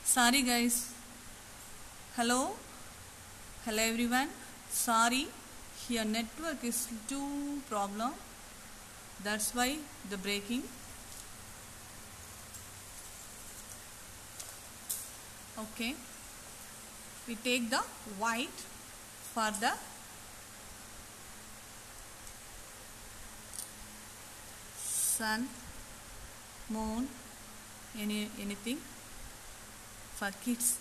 Sorry guys. Hello everyone. Sorry, here network is too problem. That's why the breaking. Okay. We take the white for the sun, moon, anything for kids.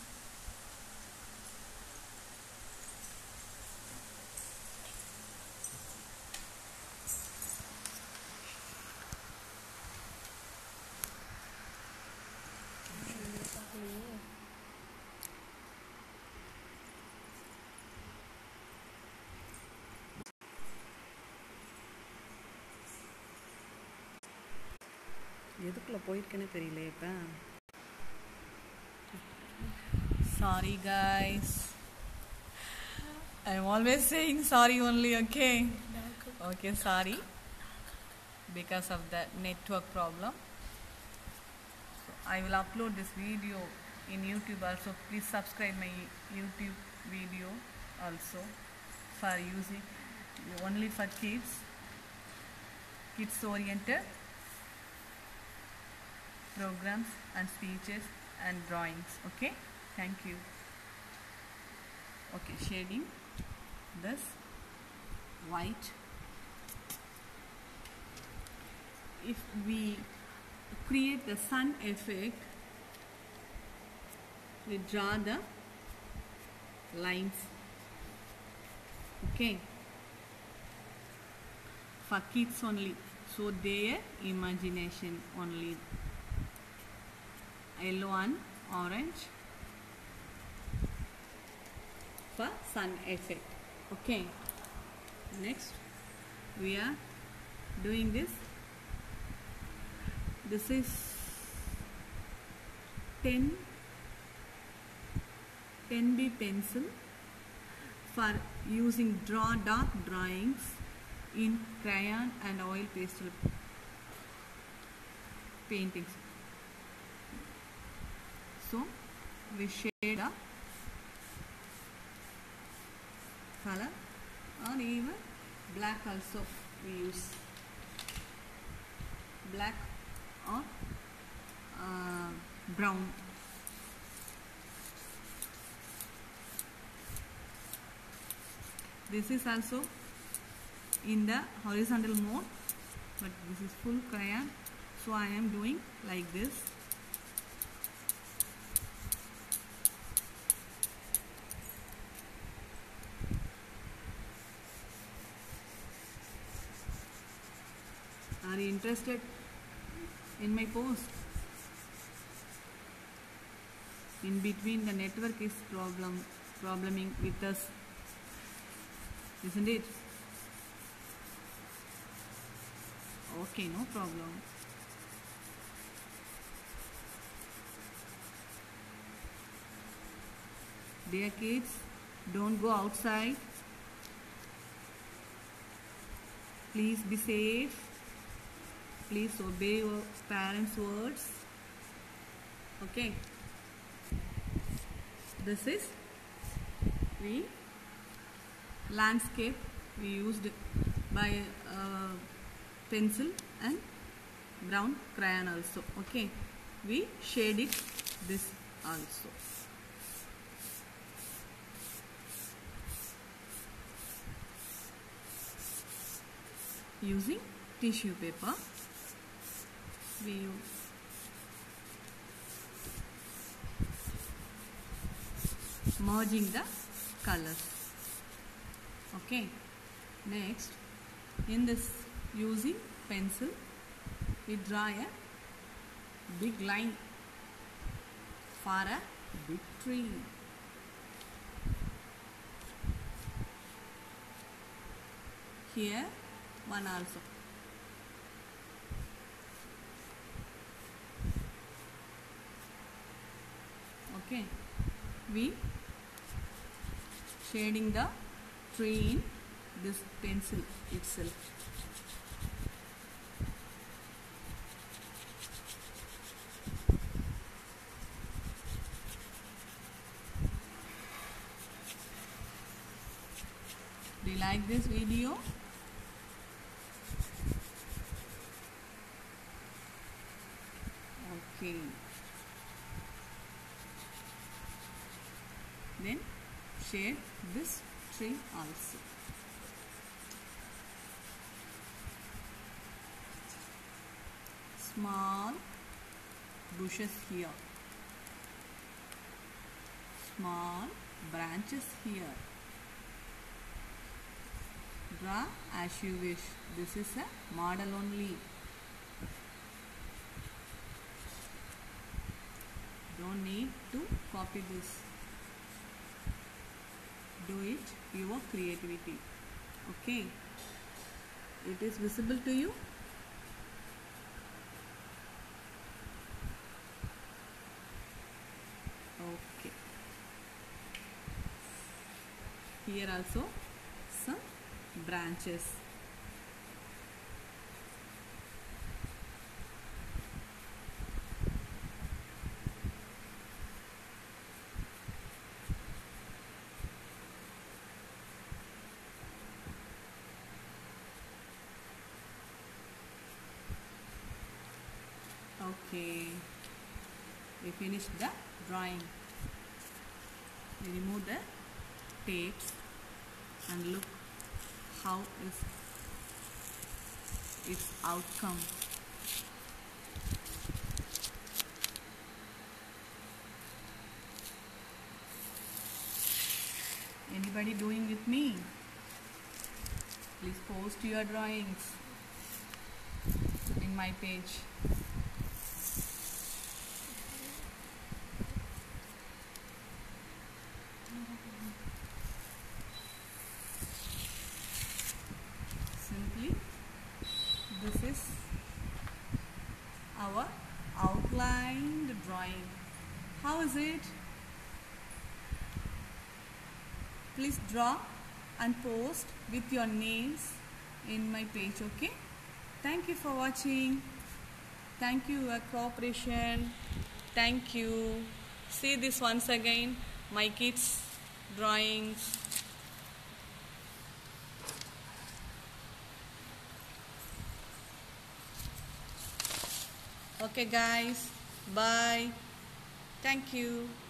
எதுக்குள்ள போயிருக்கேனே தெரியல இப்ப. Sorry guys, I'm always saying sorry only. Okay, sorry because of the network problem. So I will upload this video in YouTube also. Please subscribe my YouTube video also for using only for kids oriented programs and speeches and drawings. Okay, thank you. Okay, shading this white. If we create the sun effect, we draw the lines. Okay, for kids only, so their imagination only. Yellow and orange for sun effect. Okay, next we are doing this. This is 10B pencil for using dark drawings in crayon and oil pastel paintings. So we shade a color or even black also. We use black or brown. This is also in the horizontal mode, but this is full crayon, so I am doing like this. Are you interested in my post? In between the network is probleming with us, isn't it? Okay, no problem. Dear kids, don't go outside. Please be safe. Please obey your parents' words. Okay. This is landscape. We used by pencil and brown crayon also. Okay. We shade it this also. Using tissue paper. We use merging the colors. Okay, next in this using pencil we draw a big line for a big tree. Here one also. Okay, we shading the tree in this pencil itself. Do you like this video? Okay. Then shade this tree also. Small bushes here. Small branches here. Draw as you wish. This is a model only. Don't need to copy this. Do it your creativity. Okay. It is visible to you? Okay. Here also some branches. Okay, we finished the drawing. We remove the tapes and look how is its outcome. Anybody doing with me? Please post your drawings in my page. Simply, this is our outlined drawing. How is it? Please draw and post with your names in my page, okay? Thank you for watching. Thank you for your cooperation. Thank you. See this once again, my kids' drawings. Okay guys, bye. Thank you.